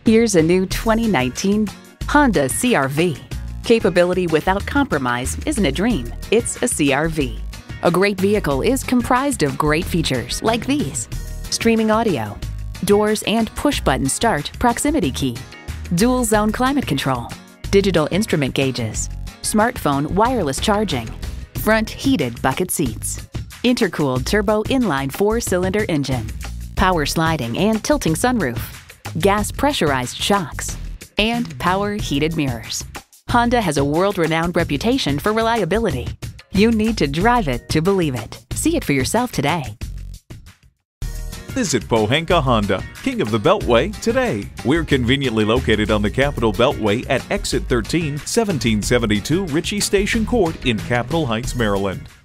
Here's a new 2019 Honda CR-V. Capability without compromise isn't a dream, it's a CR-V. A great vehicle is comprised of great features like these: streaming audio, doors and push-button start proximity key, dual zone climate control, digital instrument gauges, smartphone wireless charging, front heated bucket seats, intercooled turbo inline 4-cylinder engine, power sliding and tilting sunroof, gas pressurized shocks, and power heated mirrors. Honda has a world-renowned reputation for reliability. You need to drive it to believe it. See it for yourself today. Visit Pohanka Honda, King of the Beltway, today. We're conveniently located on the Capitol Beltway at Exit 13, 1772 Ritchie Station Court in Capitol Heights, Maryland.